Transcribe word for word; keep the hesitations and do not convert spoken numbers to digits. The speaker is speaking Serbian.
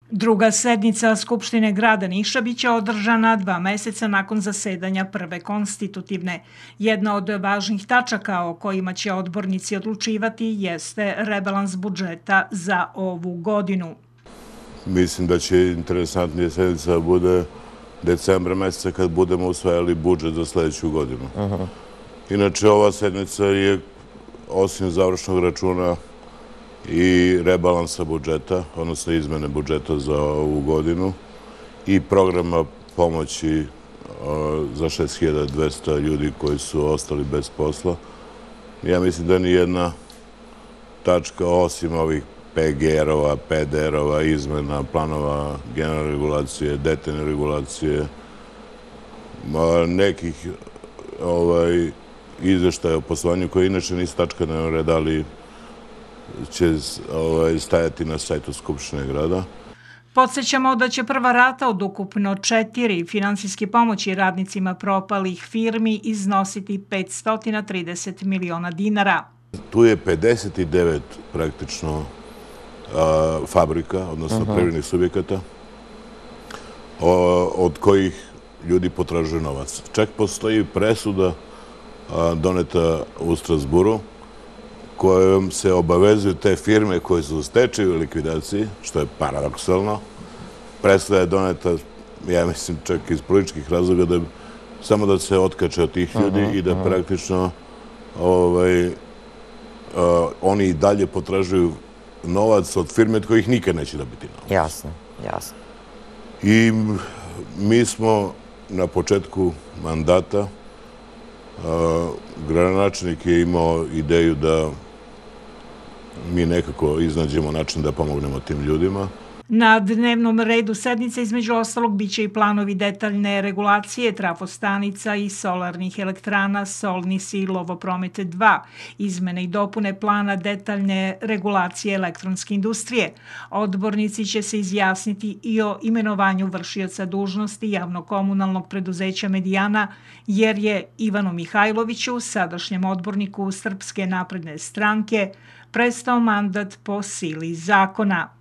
Druga sednica Skupštine grada Niša biće održana dva meseca nakon zasedanja prve konstitutivne. Jedna od važnih tačaka o kojima će odbornici odlučivati jeste rebalans budžeta za ovu godinu. Mislim da će interesantnija sednica da bude decembra meseca kad budemo usvajali budžet za sledeću godinu. Inače, ova sednica je osim završnog računa i rebalansa budžeta, odnosno izmene budžeta za ovu godinu i programa pomoći za šest hiljada dvesta ljudi koji su ostali bez posla. Ja mislim da ni jedna tačka osim ovih P G R-ova, P D R-ova, izmena planova generalne regulacije, detaljne regulacije, nekih izveštaja o poslovanju koji inače nisu tačka dnevnog reda, ali će stajati na sajtu Skupštine grada. Podsjećamo da će prva rata od ukupno četiri finansijske pomoći radnicima propalih firmi iznositi petsto trideset miliona dinara. Tu je pedeset devet praktično fabrika, odnosno privrednih subjekata, od kojih ljudi potražuju novac. Čak postoji presuda doneta u Strasburu kojom se obavezuju te firme koje su u stečaju i likvidaciji, što je paradoksalno. Presuda je doneta, ja mislim, čak iz političkih razloga, samo da se otkače od tih ljudi i da praktično oni i dalje potražuju novac od firme od kojih nikad neće dobiti novac. Jasno, jasno. I mi smo na početku mandata, gradonačelnik je imao ideju da mi nekako iznađemo način da pomognemo tim ljudima. Na dnevnom redu sednice između ostalog biće i planovi detaljne regulacije trafostanica i solarnih elektrana Solnis i Lovopromet dva, izmene i dopune plana detaljne regulacije elektronske industrije. Odbornici će se izjasniti i o imenovanju vršioca dužnosti javno-komunalnog preduzeća Medijana, jer je Ivanu Mihajloviću, sadašnjem odborniku Srpske napredne stranke, prestao mandat po sili zakona.